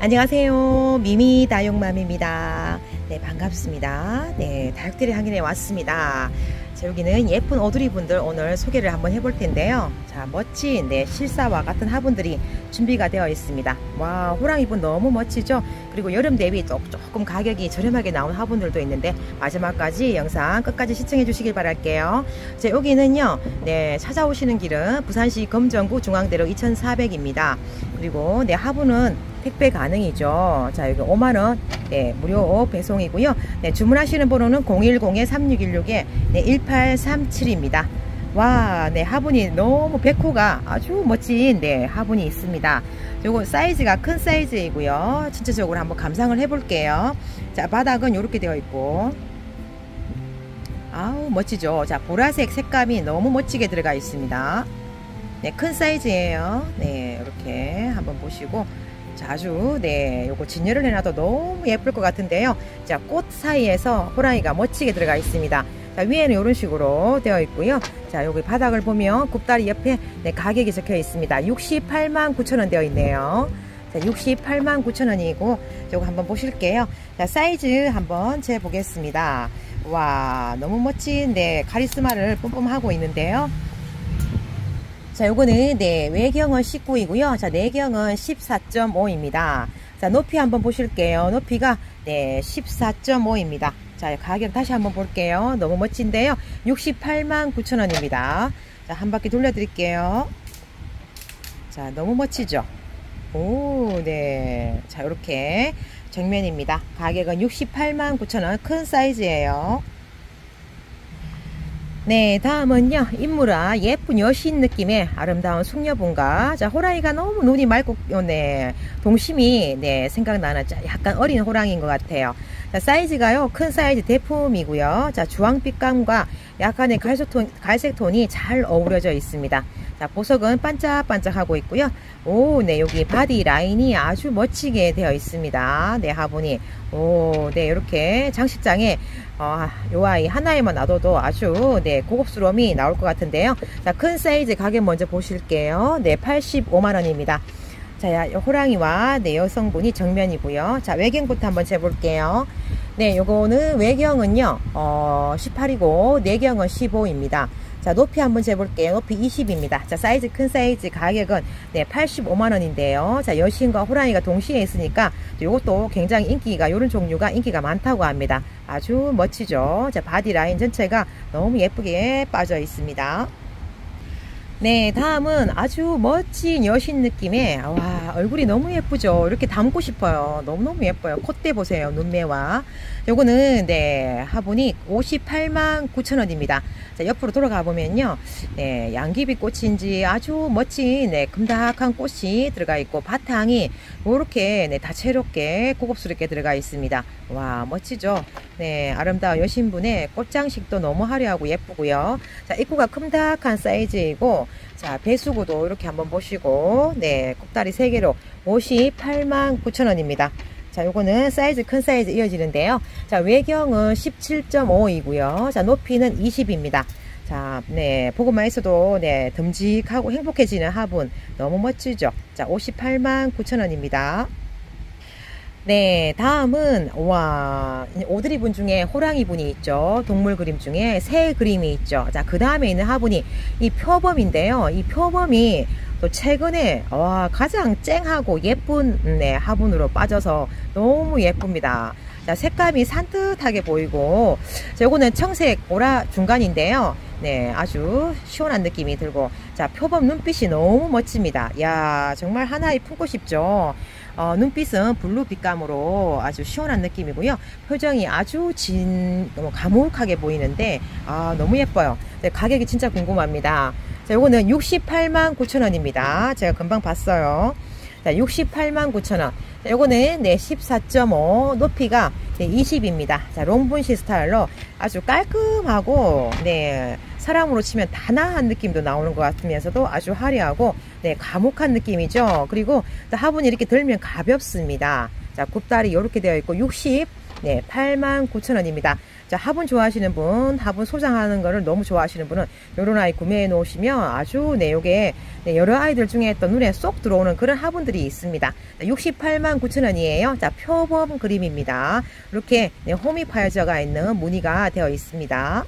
안녕하세요. 미미 다육맘입니다. 네, 반갑습니다. 네, 다육들의 향연에 왔습니다. 자, 여기는 예쁜 오두리 분들 오늘 소개를 한번 해볼 텐데요. 자, 멋진 실사와 같은 화분들이 준비가 되어 있습니다. 와, 호랑이분 너무 멋지죠? 그리고 여름 대비 조금 가격이 저렴하게 나온 화분들도 있는데 마지막까지 영상 끝까지 시청해 주시길 바랄게요. 자, 여기는요, 찾아오시는 길은 부산시 검정구 중앙대로 2400입니다. 그리고 화분은 택배 가능이죠. 자, 여기 5만원 무료 배송이고요. 주문하시는 번호는 010-3616-1837입니다. 와, 화분이 너무 백호가 아주 멋진 화분이 있습니다. 요거 사이즈가 큰 사이즈이고요. 전체적으로 한번 감상을 해볼게요. 자, 바닥은 이렇게 되어 있고, 아우 멋지죠. 자, 보라색 색감이 너무 멋지게 들어가 있습니다. 큰 사이즈예요. 이렇게 한번 보시고, 자, 아주 요거 진열을 해놔도 너무 예쁠 것 같은데요. 자, 꽃 사이에서 호랑이가 멋지게 들어가 있습니다. 자, 위에는 이런 식으로 되어 있고요. 자, 여기 바닥을 보면 굽다리 옆에 가격이 적혀 있습니다. 689,000원 되어 있네요. 자, 689,000원이고 요거 한번 보실게요. 자, 사이즈 한번 재보겠습니다. 와, 너무 멋진 카리스마를 뿜뿜하고 있는데요. 자, 요거는 외경은 19이고요. 자, 내경은 14.5입니다. 자, 높이 한번 보실게요. 높이가 14.5입니다. 자, 가격 다시 한번 볼게요. 너무 멋진데요. 689,000원입니다. 자, 한 바퀴 돌려드릴게요. 자, 너무 멋지죠? 오, 자, 요렇게 정면입니다. 가격은 689,000원. 큰 사이즈예요. 다음은요, 인물아 예쁜 여신 느낌의 아름다운 숙녀분과, 자, 호랑이가 너무 눈이 맑고 동심이 생각나는 약간 어린 호랑이인 것 같아요. 자, 사이즈가요 큰 사이즈 대품이고요. 자, 주황빛감과 약간의 갈색 톤이 잘 어우러져 있습니다. 자, 보석은 반짝반짝하고 있고요. 오, 여기 바디 라인이 아주 멋지게 되어 있습니다. 화분이. 오, 이렇게 장식장에 요 아이 하나에만 놔둬도 아주 고급스러움이 나올 것 같은데요. 자, 큰 사이즈 가격 먼저 보실게요. 85만원입니다. 자, 호랑이와 여성분이 정면이고요. 자, 외경부터 한번 재볼게요. 요거는 외경은요 18이고 내경은 15입니다. 자, 높이 한번 재볼게요. 높이 20입니다. 자, 사이즈 큰 사이즈 가격은 85만원인데요. 자, 여신과 호랑이가 동시에 있으니까 요것도 굉장히 요런 종류가 인기가 많다고 합니다. 아주 멋지죠. 자, 바디 라인 전체가 너무 예쁘게 빠져 있습니다. 다음은 아주 멋진 여신 느낌의, 와, 얼굴이 너무 예쁘죠. 이렇게 담고 싶어요. 너무너무 예뻐요. 콧대 보세요. 눈매와. 요거는 화분이 589,000원입니다. 자, 옆으로 돌아가 보면요, 양귀비 꽃인지 아주 멋진 금닥한 꽃이 들어가 있고, 바탕이 이렇게 다채롭게 고급스럽게 들어가 있습니다. 와, 멋지죠. 아름다운 여신분의 꽃장식도 너무 화려하고 예쁘고요. 자, 입구가 큼닥한 사이즈이고, 자, 배수구도 이렇게 한번 보시고, 꼭다리 3개로 589,000원입니다. 자, 요거는 사이즈 큰 사이즈 이어지는데요. 자, 외경은 17.5이고요. 자, 높이는 20입니다. 자, 보고만 있어도 듬직하고 행복해지는 화분 너무 멋지죠. 자, 589,000원입니다. 다음은, 와, 오드리 분 중에 호랑이 분이 있죠. 동물 그림 중에 새 그림이 있죠. 자, 그 다음에 있는 화분이 이 표범인데요. 이 표범이 또 최근에 가장 쨍하고 예쁜 화분으로 빠져서 너무 예쁩니다. 자, 색감이 산뜻하게 보이고, 자, 요거는 청색 보라 중간인데요. 아주 시원한 느낌이 들고, 자, 표범 눈빛이 너무 멋집니다. 야, 정말 하나에 품고 싶죠. 눈빛은 블루 빛감으로 아주 시원한 느낌이고요. 표정이 아주 너무 과묵하게 보이는데, 너무 예뻐요. 가격이 진짜 궁금합니다. 자, 요거는 689,000원입니다. 제가 금방 봤어요. 자, 689,000원. 자, 요거는 14.5, 높이가 20입니다. 자, 롱분시 스타일로 아주 깔끔하고, 사람으로 치면 단아한 느낌도 나오는 것 같으면서도 아주 화려하고, 과묵한 느낌이죠. 그리고 화분이 이렇게 들면 가볍습니다. 자, 굽다리 이렇게 되어 있고, 88만구천원입니다. 자, 화분 좋아하시는 분, 화분 소장하는 거를 너무 좋아하시는 분은 요런 아이 구매해 놓으시면 아주 네, 요게 네, 여러 아이들 중에 또 눈에 쏙 들어오는 그런 화분들이 있습니다. 68만 9천 원이에요. 자, 표범 그림입니다. 이렇게 네, 홈이 파여져가 있는 무늬가 되어 있습니다.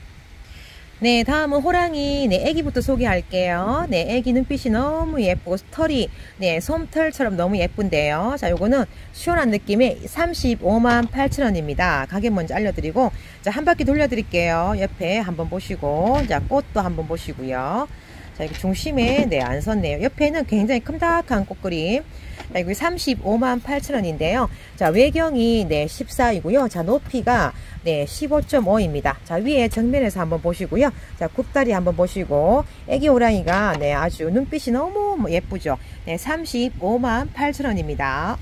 네, 다음은 호랑이. 네, 애기부터 소개할게요. 네, 애기 눈빛이 너무 예쁘고 털이 네, 솜털처럼 너무 예쁜데요. 자, 요거는 시원한 느낌의 35만 8천 원입니다. 가격 먼저 알려드리고, 자, 한 바퀴 돌려드릴게요. 옆에 한번 보시고, 자, 꽃도 한번 보시고요. 자, 여기 중심에 네, 안 섰네요. 옆에는 굉장히 큼닥한 꽃그림. 자, 여기 35만 8천 원인데요. 자, 외경이 네, 14이고요. 자, 높이가 네, 15.5입니다. 자, 위에 정면에서 한번 보시고요. 자, 굽다리 한번 보시고, 애기 호랑이가 네, 아주 눈빛이 너무 예쁘죠. 네, 35만 8천 원입니다.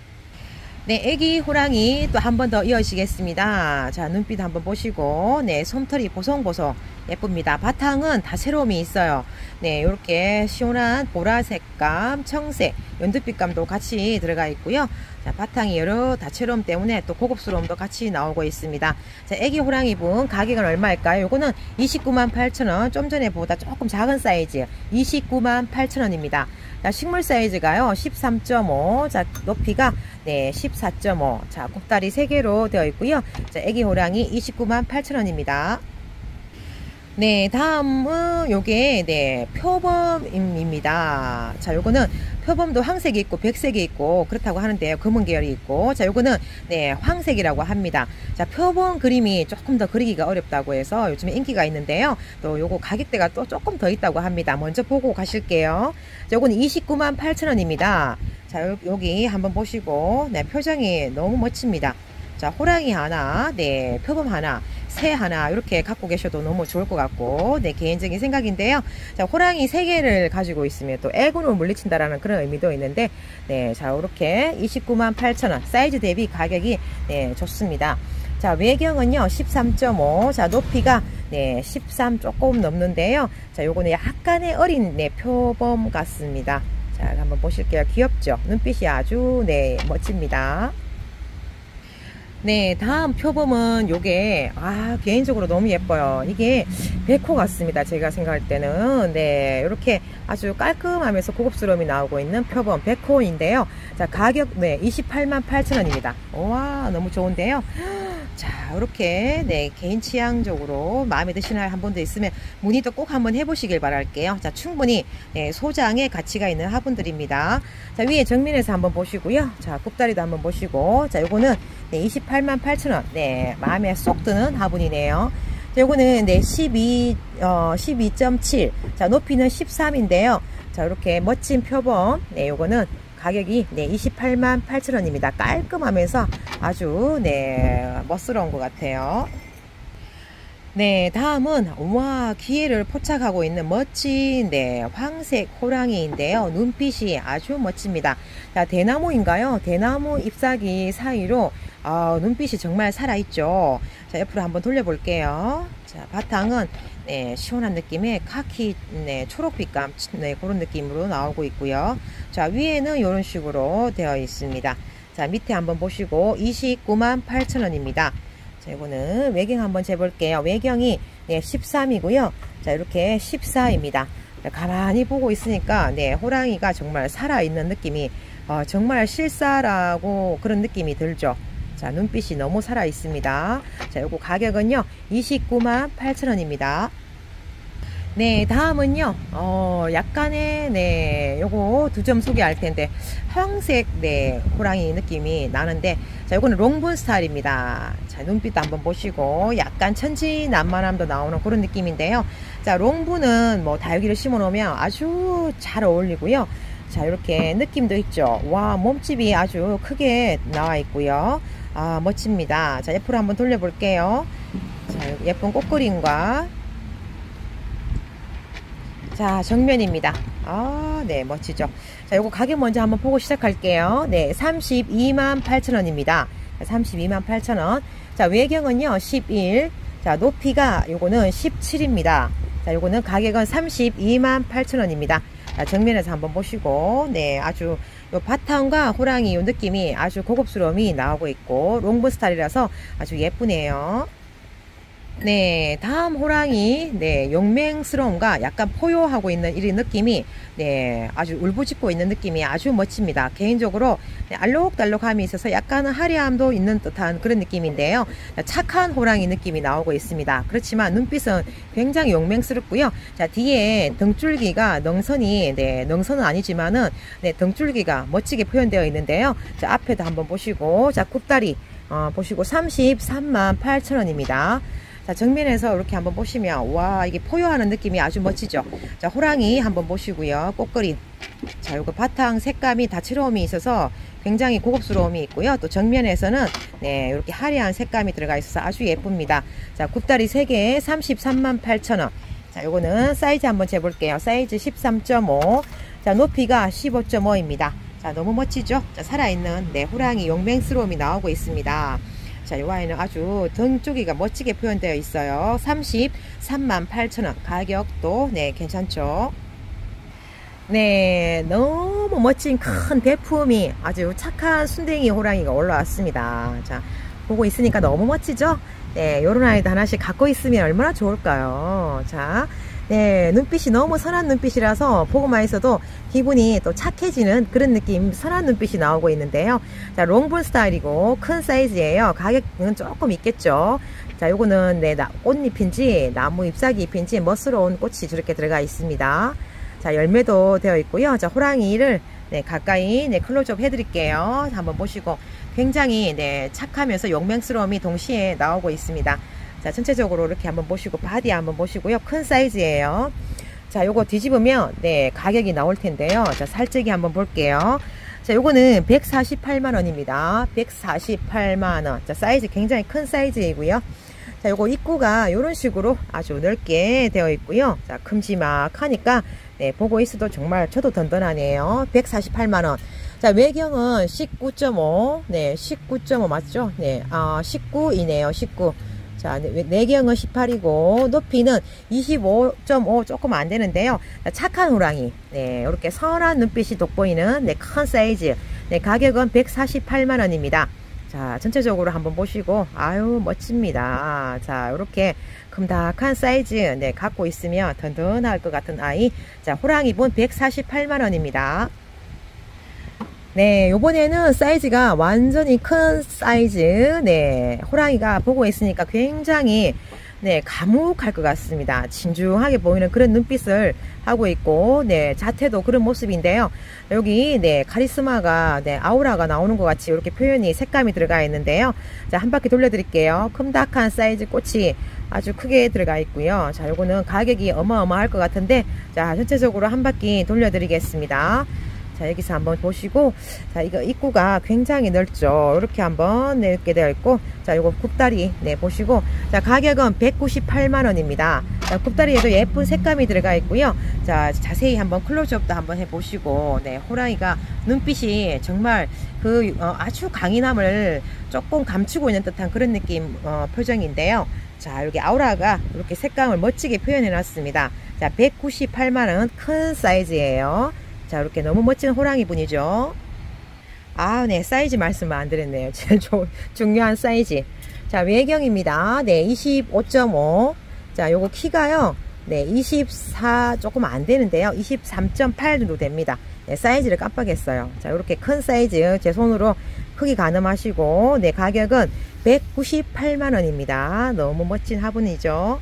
네, 애기 호랑이 또 한 번 더 이어지겠습니다. 자, 눈빛 한번 보시고, 네, 솜털이 보송보송 예쁩니다. 바탕은 다 새로움이 있어요. 네, 이렇게 시원한 보라색감, 청색, 연두빛감도 같이 들어가 있고요. 자, 바탕이 여러 다채로움 때문에 또 고급스러움도 같이 나오고 있습니다. 자, 애기 호랑이 분 가격은 얼마일까요? 요거는 29만 8천 원, 좀 전에 보다 조금 작은 사이즈 29만 8천 원입니다. 자, 식물 사이즈가요 13.5, 자, 높이가 네 14.5, 자, 곱다리 3개로 되어 있고요. 자, 애기 호랑이 29만 8천 원입니다. 네, 다음은 요게 네, 표범입니다. 자, 요거는 표범도 황색이 있고 백색이 있고 그렇다고 하는데요. 검은 계열이 있고, 자, 요거는 네, 황색이라고 합니다. 자, 표범 그림이 조금 더 그리기가 어렵다고 해서 요즘에 인기가 있는데요. 또 요거 가격대가 또 조금 더 있다고 합니다. 먼저 보고 가실게요. 자, 요거는 29만 8천 원입니다. 자, 여기 한번 보시고, 네, 표정이 너무 멋집니다. 자, 호랑이 하나, 네, 표범 하나, 새 하나 이렇게 갖고 계셔도 너무 좋을 것 같고, 네, 개인적인 생각인데요. 자, 호랑이 3개를 가지고 있으면 또 애군을 물리친다라는 그런 의미도 있는데, 네, 자, 이렇게 29만 8천 원, 사이즈 대비 가격이 네, 좋습니다. 자, 외경은요 13.5, 자, 높이가 네, 13 조금 넘는데요. 자, 요거는 약간의 어린 네, 표범 같습니다. 자, 한번 보실게요. 귀엽죠? 눈빛이 아주 네, 멋집니다. 네, 다음 표범은 요게 개인적으로 너무 예뻐요. 이게 백호 같습니다. 제가 생각할 때는 네, 이렇게 아주 깔끔하면서 고급스러움이 나오고 있는 표범 백호인데요. 자, 가격 네 28만 8천 원입니다. 와, 너무 좋은데요. 자, 이렇게 네, 개인 취향적으로 마음에 드시는 한 분도 있으면 문의도 꼭 한번 해보시길 바랄게요. 자, 충분히 네, 소장의 가치가 있는 화분들입니다. 자, 위에 정면에서 한번 보시고요. 자, 굽다리도 한번 보시고, 자, 요거는 네, 28만 8천 원. 네, 마음에 쏙 드는 화분이네요. 자, 요거는 네, 12.7. 자, 높이는 13인데요. 자, 이렇게 멋진 표범. 네, 요거는 가격이 네, 28만 8천 원입니다. 깔끔하면서 아주 네, 멋스러운 것 같아요. 네, 다음은 와, 기회를 포착하고 있는 멋진 네, 황색 호랑이인데요. 눈빛이 아주 멋집니다. 자, 대나무인가요? 대나무 잎사귀 사이로 눈빛이 정말 살아있죠. 자, 옆으로 한번 돌려볼게요. 자, 바탕은 네, 시원한 느낌의 카키 네, 초록빛감 네, 그런 느낌으로 나오고 있고요. 자, 위에는 이런 식으로 되어 있습니다. 자, 밑에 한번 보시고 29만 8천 원입니다. 자, 이거는 외경 한번 재볼게요. 외경이 네, 13이고요. 자, 이렇게 14입니다. 가만히 보고 있으니까 네, 호랑이가 정말 살아있는 느낌이 정말 실사라고 그런 느낌이 들죠. 자, 눈빛이 너무 살아있습니다. 자, 요거 가격은요 29만 8천 원입니다. 네, 다음은요 약간의 네, 요거 2점 소개할 텐데 황색 네, 호랑이 느낌이 나는데, 자, 요거는 롱분 스타일입니다. 자, 눈빛도 한번 보시고 약간 천진난만함도 나오는 그런 느낌인데요. 자, 롱분은 뭐 다육이를 심어 놓으면 아주 잘 어울리고요. 자, 이렇게 느낌도 있죠. 와, 몸집이 아주 크게 나와 있고요. 멋집니다. 자, 옆으로 한번 돌려볼게요. 자, 예쁜 꽃그림과, 자, 정면입니다. 네, 멋지죠. 자, 요거 가격 먼저 한번 보고 시작할게요. 네, 32만 8천 원입니다. 32만 8천 원. 자, 외경은요 11. 자, 높이가 요거는 17입니다. 자, 요거는 가격은 32만 8천 원입니다. 자, 정면에서 한번 보시고, 네, 아주 요 바탕과 호랑이 요 느낌이 아주 고급스러움이 나오고 있고 롱분 스타일이라서 아주 예쁘네요. 네, 다음 호랑이, 네, 용맹스러움과 약간 포효하고 있는 이 느낌이, 네, 아주 울부짖고 있는 느낌이 아주 멋집니다. 개인적으로, 네, 알록달록함이 있어서 약간은 화려함도 있는 듯한 그런 느낌인데요. 착한 호랑이 느낌이 나오고 있습니다. 그렇지만 눈빛은 굉장히 용맹스럽고요. 자, 뒤에 등줄기가 능선이, 네, 능선은 아니지만은, 네, 등줄기가 멋지게 표현되어 있는데요. 자, 앞에도 한번 보시고, 자, 굽다리, 보시고 338,000원입니다. 자, 정면에서 이렇게 한번 보시면 와, 이게 포효하는 느낌이 아주 멋지죠. 자, 호랑이 한번 보시고요. 꽃그림. 자, 요거 바탕 색감이 다채로움이 있어서 굉장히 고급스러움이 있고요. 또 정면에서는 네, 이렇게 화려한 색감이 들어가 있어서 아주 예쁩니다. 자, 굽다리 3개에 338,000원. 자, 요거는 사이즈 한번 재볼게요. 사이즈 13.5. 자, 높이가 15.5입니다. 자, 너무 멋지죠? 자, 살아있는 네, 호랑이 용맹스러움이 나오고 있습니다. 자, 이 아이는 아주 등 쪽이가 멋지게 표현되어 있어요. 33,800,000원. 가격도 네, 괜찮죠? 네, 너무 멋진 큰 대품이 아주 착한 순댕이 호랑이가 올라왔습니다. 자, 보고 있으니까 너무 멋지죠? 네, 요런 아이도 하나씩 갖고 있으면 얼마나 좋을까요? 자, 네, 눈빛이 너무 선한 눈빛이라서 보고만 있어도 기분이 또 착해지는 그런 느낌, 선한 눈빛이 나오고 있는데요. 자, 롱본 스타일이고 큰 사이즈예요. 가격은 조금 있겠죠. 자, 요거는 네, 꽃잎인지 나무 잎사귀 잎인지 멋스러운 꽃이 저렇게 들어가 있습니다. 자, 열매도 되어 있고요. 자, 호랑이를 네, 가까이 네, 클로즈업 해드릴게요. 한번 보시고 굉장히 네, 착하면서 용맹스러움이 동시에 나오고 있습니다. 자, 전체적으로 이렇게 한번 보시고 바디 한번 보시고요. 큰 사이즈예요. 자, 요거 뒤집으면 네, 가격이 나올 텐데요. 자, 살짝이 한번 볼게요. 자, 요거는 148만원입니다. 148만원. 자, 사이즈 굉장히 큰 사이즈이고요. 자, 요거 입구가 요런 식으로 아주 넓게 되어 있고요. 자, 큼지막하니까 네, 보고 있어도 정말 저도 든든하네요. 148만원. 자, 외경은 19.5. 네, 19.5 맞죠? 네, 19이네요. 19. 자, 내경은 18이고 높이는 25.5 조금 안 되는데요. 착한 호랑이. 네, 이렇게 선한 눈빛이 돋보이는 네, 큰 사이즈. 네, 가격은 148만원입니다. 자, 전체적으로 한번 보시고 아유, 멋집니다. 자, 이렇게 큼닥한 사이즈 네, 갖고 있으면 든든할 것 같은 아이. 자, 호랑이분 148만원입니다. 네, 요번에는 사이즈가 완전히 큰 사이즈, 네, 호랑이가 보고 있으니까 굉장히, 네, 과묵할 것 같습니다. 진중하게 보이는 그런 눈빛을 하고 있고, 네, 자태도 그런 모습인데요. 여기, 네, 카리스마가, 네, 아우라가 나오는 것 같이 이렇게 표현이, 색감이 들어가 있는데요. 자, 한 바퀴 돌려드릴게요. 큼닥한 사이즈 꽃이 아주 크게 들어가 있고요. 자, 요거는 가격이 어마어마할 것 같은데, 자, 전체적으로 한 바퀴 돌려드리겠습니다. 자, 여기서 한번 보시고, 자, 이거 입구가 굉장히 넓죠. 이렇게 한번 넓게 되어 있고, 자, 요거 굽다리, 네, 보시고, 자, 가격은 198만원입니다. 자, 굽다리에도 예쁜 색감이 들어가 있고요. 자, 자세히 한번 클로즈업도 한번 해보시고, 네, 호랑이가 눈빛이 정말 그, 아주 강인함을 조금 감추고 있는 듯한 그런 느낌, 표정인데요. 자, 여기 아우라가 이렇게 색감을 멋지게 표현해 놨습니다. 자, 198만원 큰 사이즈예요. 자, 이렇게 너무 멋진 호랑이 분이죠. 아, 네, 사이즈 말씀을 안 드렸네요. 제일 중요한 사이즈. 자, 외경입니다. 네, 25.5. 자, 요거 키가요. 네, 24 조금 안 되는데요. 23.8 정도 됩니다. 네, 사이즈를 깜빡했어요. 자, 이렇게 큰 사이즈 제 손으로 크기 가늠하시고, 네, 가격은 198만원입니다. 너무 멋진 화분이죠.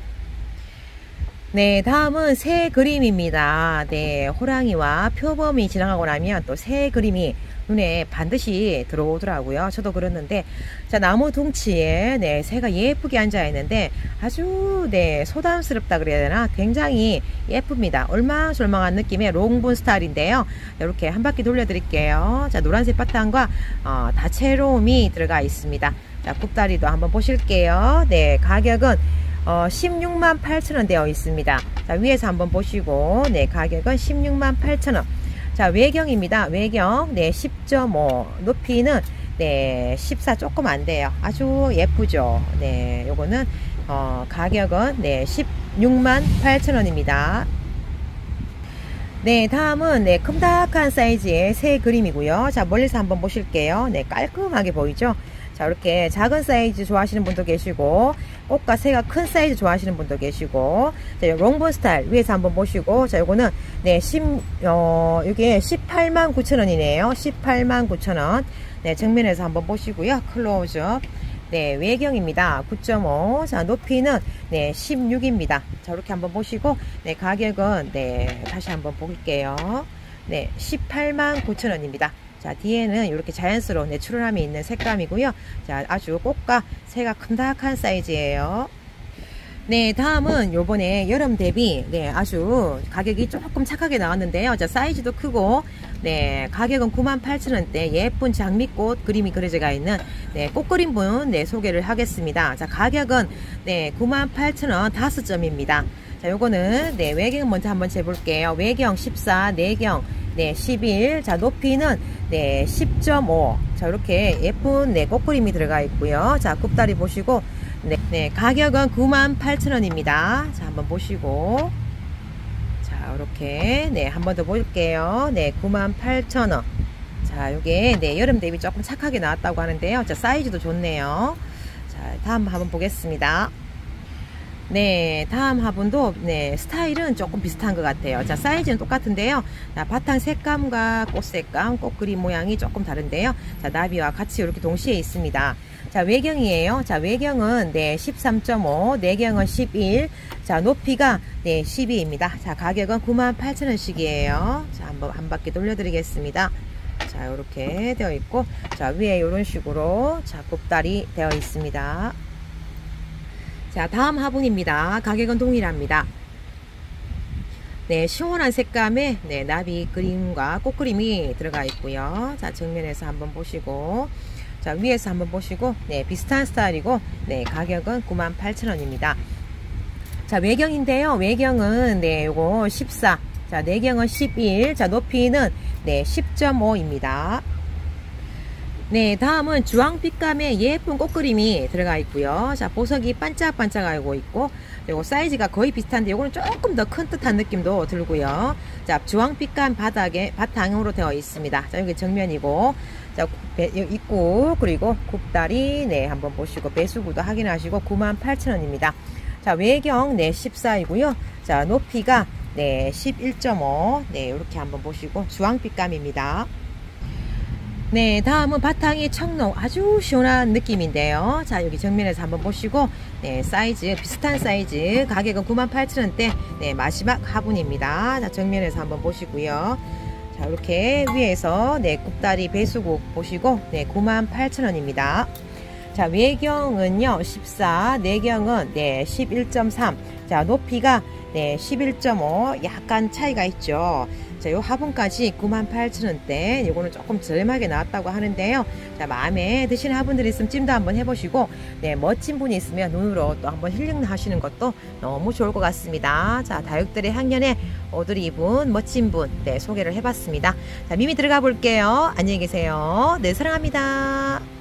네, 다음은 새 그림입니다. 네, 호랑이와 표범이 지나가고 나면 또 새 그림이 눈에 반드시 들어오더라고요. 저도 그랬는데, 자, 나무 둥치에 네, 새가 예쁘게 앉아 있는데 아주 네, 소담스럽다 그래야 되나? 굉장히 예쁩니다. 얼망졸망한 느낌의 롱본 스타일인데요. 이렇게 한 바퀴 돌려드릴게요. 자, 노란색 바탕과 다채로움이 들어가 있습니다. 자, 굽다리도 한번 보실게요. 네, 가격은 168,000원 되어 있습니다. 자, 위에서 한번 보시고, 네, 가격은 168,000원. 자, 외경입니다. 외경, 네, 10.5. 높이는, 네, 14 조금 안 돼요. 아주 예쁘죠. 네, 요거는, 가격은, 네, 168,000원입니다. 네, 다음은, 네, 큼닥한 사이즈의 새 그림이고요. 자, 멀리서 한번 보실게요. 네, 깔끔하게 보이죠? 자, 이렇게 작은 사이즈 좋아하시는 분도 계시고, 꽃과 새가 큰 사이즈 좋아하시는 분도 계시고, 자, 롱본 스타일 위에서 한번 보시고, 자, 요거는, 네, 이게 189,000원이네요. 189,000원. 네, 정면에서 한번 보시고요. 클로즈업. 네, 외경입니다. 9.5. 자, 높이는, 네, 16입니다. 자, 이렇게 한번 보시고, 네, 가격은, 네, 다시 한번 볼게요. 네, 189,000원입니다. 자, 뒤에는 이렇게 자연스러운 내추럴함이 있는 색감이고요. 자, 아주 꽃과 새가 큼닥한 사이즈예요. 네, 다음은 요번에 여름 대비, 네, 아주 가격이 조금 착하게 나왔는데요. 자, 사이즈도 크고, 네, 가격은 98,000원대 예쁜 장미꽃 그림이 그려져 있는, 네, 꽃그림분, 네, 소개를 하겠습니다. 자, 가격은, 네, 98,000원 5점입니다. 자, 요거는, 네, 외경 먼저 한번 재볼게요. 외경 14, 내경, 네, 11. 자, 높이는, 네, 10.5. 자, 이렇게 예쁜, 네, 꽃그림이 들어가 있고요. 자, 굽다리 보시고, 네, 가격은 98,000원입니다. 자, 한번 보시고. 자, 이렇게, 네, 한 번 더 볼게요. 네, 98,000원. 자, 요게, 네, 여름 대비 조금 착하게 나왔다고 하는데요. 자, 사이즈도 좋네요. 자, 다음 한번 보겠습니다. 네, 다음 화분도, 네, 스타일은 조금 비슷한 것 같아요. 자, 사이즈는 똑같은데요. 자, 바탕 색감과 꽃 색감, 꽃 그림 모양이 조금 다른데요. 자, 나비와 같이 이렇게 동시에 있습니다. 자, 외경이에요. 자, 외경은, 네, 13.5, 내경은 11. 자, 높이가, 네, 12입니다. 자, 가격은 98,000원씩이에요. 자, 한번 한 바퀴 돌려드리겠습니다. 자, 이렇게 되어 있고, 자, 위에 이런 식으로, 자, 굽다리 되어 있습니다. 자, 다음 화분입니다. 가격은 동일합니다. 네, 시원한 색감의, 네, 나비 그림과 꽃 그림이 들어가 있고요. 자, 정면에서 한번 보시고, 자, 위에서 한번 보시고, 네, 비슷한 스타일이고, 네, 가격은 98,000원입니다. 자, 외경인데요. 외경은, 네, 요거 14. 자, 내경은 11. 자, 높이는, 네, 10.5입니다. 네, 다음은 주황빛감의 예쁜 꽃그림이 들어가 있고요. 자, 보석이 반짝반짝하고 있고, 그리고 사이즈가 거의 비슷한데 요거는 조금 더 큰 듯한 느낌도 들고요. 자, 주황빛감 바탕으로 되어 있습니다. 자, 여기 정면이고, 자, 입구, 그리고 굽다리, 네, 한번 보시고, 배수구도 확인하시고, 98,000원입니다. 자, 외경, 네, 14이고요. 자, 높이가, 네, 11.5. 네, 이렇게 한번 보시고, 주황빛감입니다. 네, 다음은 바탕이 청록, 아주 시원한 느낌인데요. 자, 여기 정면에서 한번 보시고, 네, 사이즈, 비슷한 사이즈, 가격은 98,000원대, 네, 마지막 화분입니다. 자, 정면에서 한번 보시고요. 자, 이렇게 위에서, 네, 굽다리 배수구 보시고, 네, 98,000원입니다. 자, 외경은요, 14, 내경은, 네, 11.3. 자, 높이가, 네, 11.5. 약간 차이가 있죠. 자, 요 화분까지 98,000원대. 요거는 조금 저렴하게 나왔다고 하는데요. 자, 마음에 드시는 화분들이 있으면 찜도 한번 해보시고, 네, 멋진 분이 있으면 눈으로 또 한번 힐링하시는 것도 너무 좋을 것 같습니다. 자, 다육들의 향연에 오드리 입은 멋진 분, 네, 소개를 해봤습니다. 자, 미미 들어가 볼게요. 안녕히 계세요. 네, 사랑합니다.